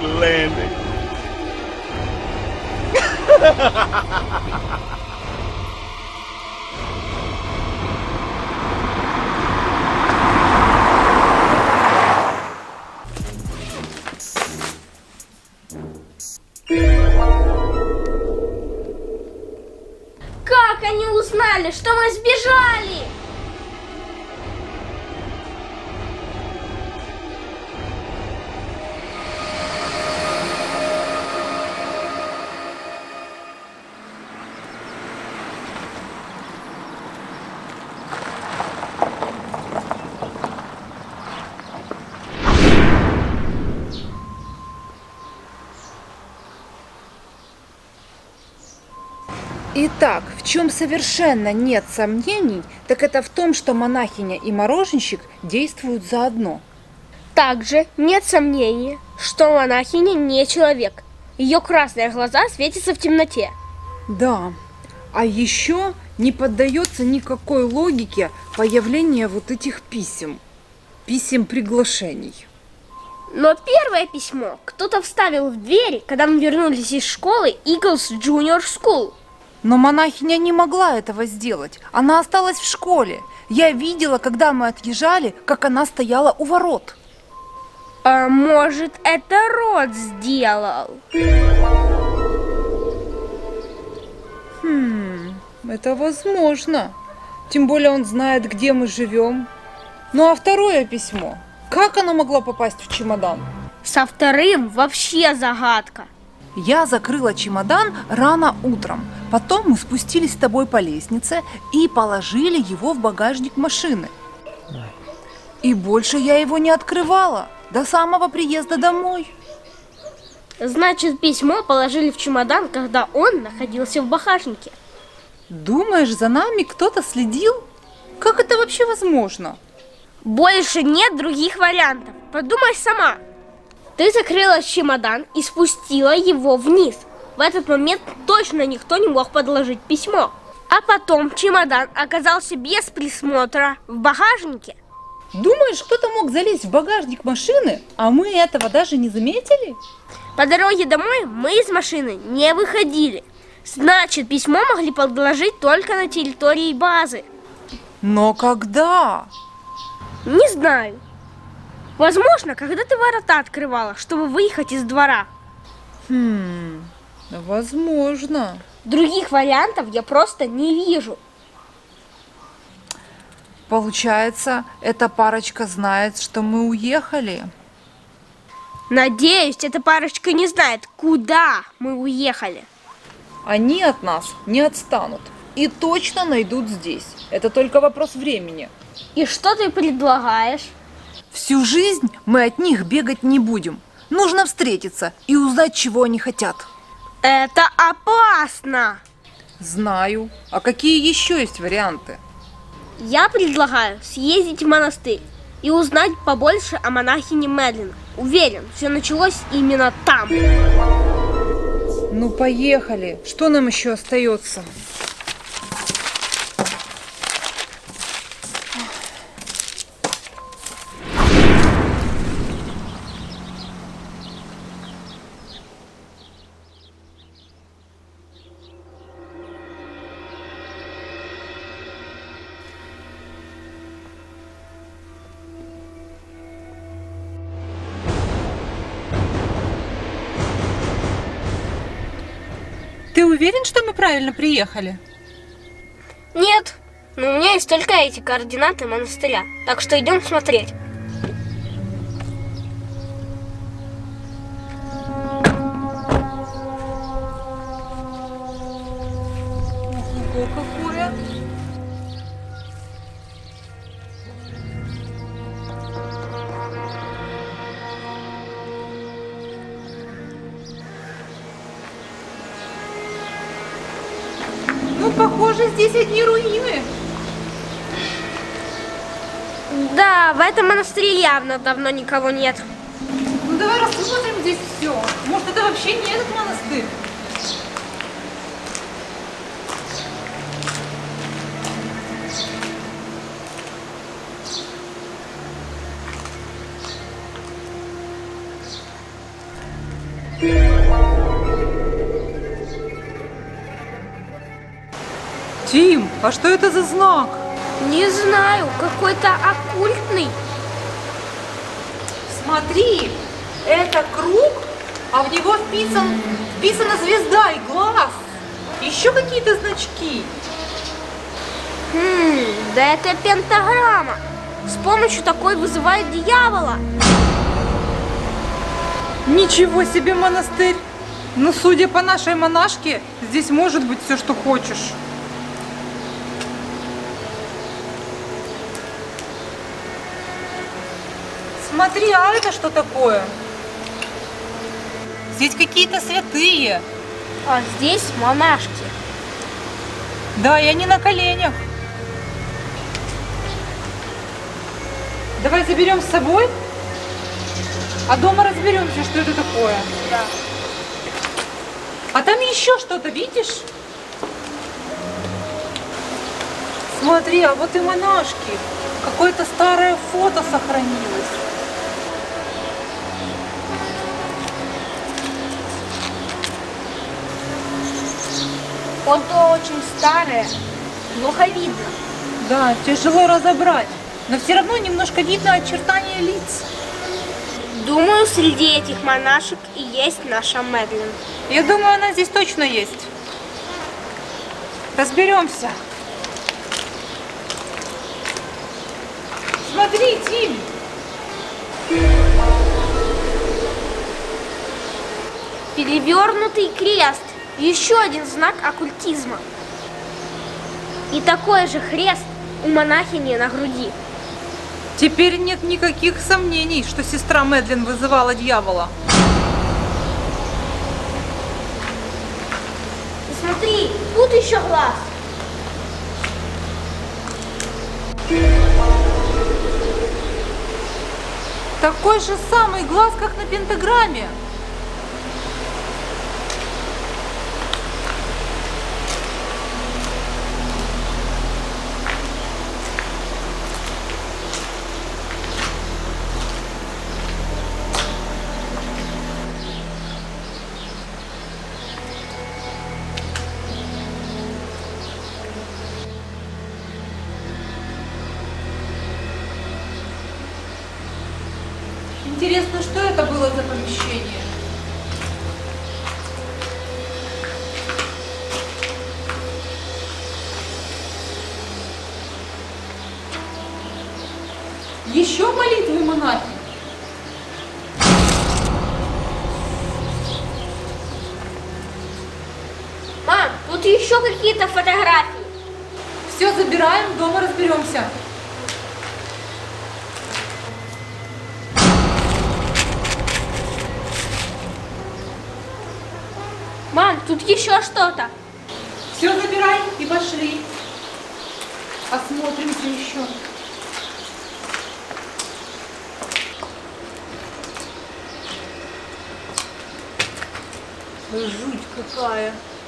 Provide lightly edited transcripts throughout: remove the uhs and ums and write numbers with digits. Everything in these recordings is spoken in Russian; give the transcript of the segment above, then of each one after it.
landing. Как они узнали, что мы сбежали? Итак, в чем совершенно нет сомнений, так это в том, что монахиня и мороженщик действуют заодно. Также нет сомнений, что монахиня не человек. Ее красные глаза светятся в темноте. Да, а еще не поддается никакой логике появление вот этих писем приглашений. Но первое письмо кто-то вставил в двери, когда мы вернулись из школы Eagles Junior School. Но монахиня не могла этого сделать. Она осталась в школе. Я видела, когда мы отъезжали, как она стояла у ворот. А может, это Род сделал? Это возможно. Тем более он знает, где мы живем. Ну а второе письмо? Как оно могло попасть в чемодан? Со вторым вообще загадка. Я закрыла чемодан рано утром. Потом мы спустились с тобой по лестнице и положили его в багажник машины. И больше я его не открывала до самого приезда домой. Значит, письмо положили в чемодан, когда он находился в багажнике. Думаешь, за нами кто-то следил? Как это вообще возможно? Больше нет других вариантов. Подумай сама. Ты закрыла чемодан и спустила его вниз. В этот момент точно никто не мог подложить письмо. А потом чемодан оказался без присмотра в багажнике. Думаешь, кто-то мог залезть в багажник машины, а мы этого даже не заметили? По дороге домой мы из машины не выходили. Значит, письмо могли подложить только на территории базы. Но когда? Не знаю. Возможно, когда ты ворота открывала, чтобы выехать из двора. Возможно. Других вариантов я просто не вижу. Получается, эта парочка знает, что мы уехали. Надеюсь, эта парочка не знает, куда мы уехали. Они от нас не отстанут и точно найдут здесь. Это только вопрос времени. И что ты предлагаешь? Всю жизнь мы от них бегать не будем. Нужно встретиться и узнать, чего они хотят. Это опасно. Знаю. А какие еще есть варианты? Я предлагаю съездить в монастырь и узнать побольше о монахине Мэдлин. Уверен, все началось именно там. Ну, поехали. Что нам еще остается? Ты уверен, что мы правильно приехали? Нет, но у меня есть только эти координаты монастыря, так что идем смотреть. Ого, какое! Ну, похоже, здесь одни руины. Да, в этом монастыре явно давно никого нет. Ну, давай рассмотрим здесь все. Может, это вообще не этот монастырь? А что это за знак? Не знаю, какой-то оккультный. Смотри, это круг, а в него вписана звезда и глаз. Еще какие-то значки. Да это пентаграмма. С помощью такой вызывает дьявола. Ничего себе монастырь! Ну, судя по нашей монашке, здесь может быть все, что хочешь. Смотри, а это что такое? Здесь какие-то святые. А здесь монашки. Да, и они на коленях. Давай заберем с собой, а дома разберемся, что это такое. Да. А там еще что-то, видишь? Смотри, а вот и монашки. Какое-то старое фото сохранилось. Фото очень старое, плохо видно. Да, тяжело разобрать, но все равно немножко видно очертания лиц. Думаю, среди этих монашек и есть наша Мэдлин. Я думаю, она здесь точно есть. Разберемся. Смотри, Тим! Перевернутый крест. Еще один знак оккультизма. И такой же крест у монахини на груди. Теперь нет никаких сомнений, что сестра Мэдлин вызывала дьявола. И смотри, тут еще глаз. Такой же самый глаз, как на пентаграмме. Интересно, что это было за помещение? Еще молитвы монахи? Мам, тут еще какие-то фотографии. Все забираем, дома разберемся. Мам, тут еще что-то. Все забирай и пошли. Осмотримся еще. Жуть какая.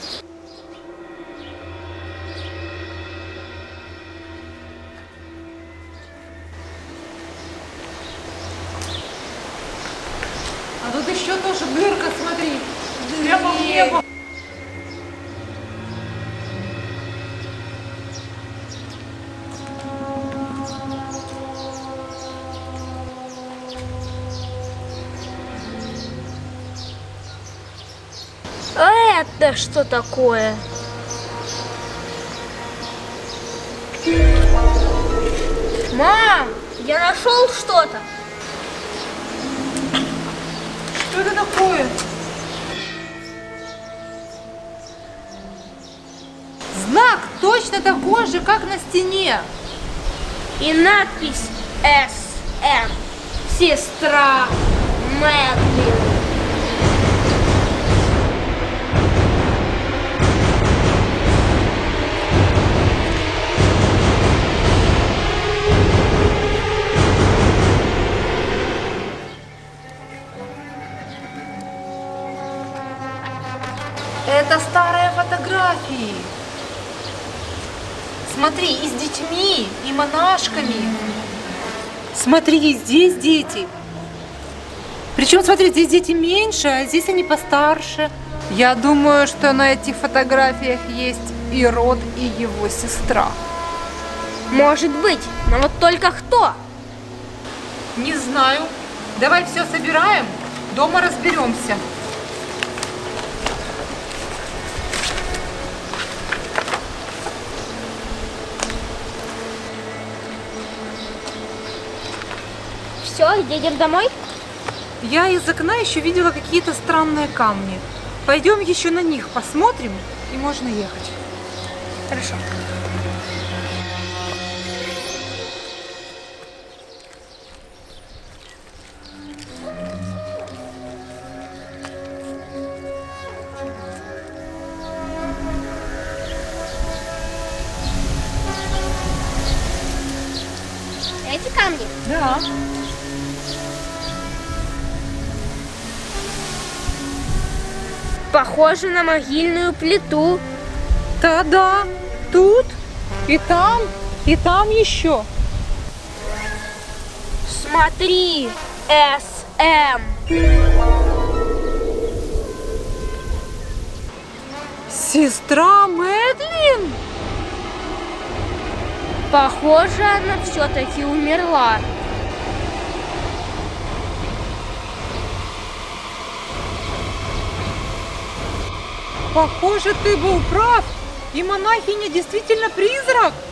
А тут еще тоже дырка, смотри. Прямо в небо. А это что такое? Мам, я нашел что-то. Что это такое? Знак точно такой же, как на стене. И надпись СМ. Сестра Мэдлин. Это старые фотографии. Смотри, и с детьми, и монашками. Смотри, здесь дети. Причем, смотри, здесь дети меньше, а здесь они постарше. Я думаю, что на этих фотографиях есть и Род, и его сестра. Может быть, но вот только кто? Не знаю. Давай все собираем, дома разберемся. Все, едем домой? Я из окна еще видела какие-то странные камни. Пойдем еще на них посмотрим, и можно ехать. Хорошо. Эти камни? Да. Похоже на могильную плиту. Да-да, тут и там еще. Смотри, СМ. Сестра Мэдлин? Похоже, она все-таки умерла. Похоже, ты был прав. И монахиня действительно призрак.